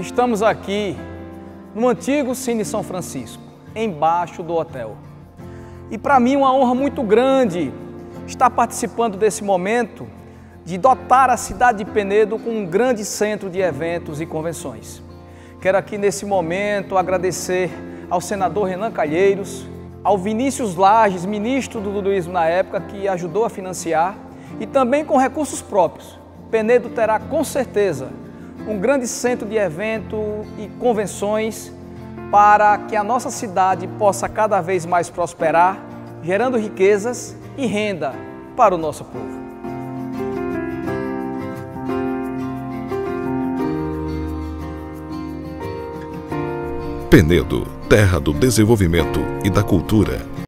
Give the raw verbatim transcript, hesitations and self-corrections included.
Estamos aqui no antigo Cine São Francisco, embaixo do hotel. E para mim uma honra muito grande estar participando desse momento de dotar a cidade de Penedo com um grande centro de eventos e convenções. Quero aqui nesse momento agradecer ao senador Renan Calheiros, ao Vinícius Lages, ministro do turismo na época, que ajudou a financiar, e também com recursos próprios. Penedo terá com certeza um grande centro de eventos e convenções para que a nossa cidade possa cada vez mais prosperar, gerando riquezas e renda para o nosso povo. Penedo, terra do desenvolvimento e da cultura.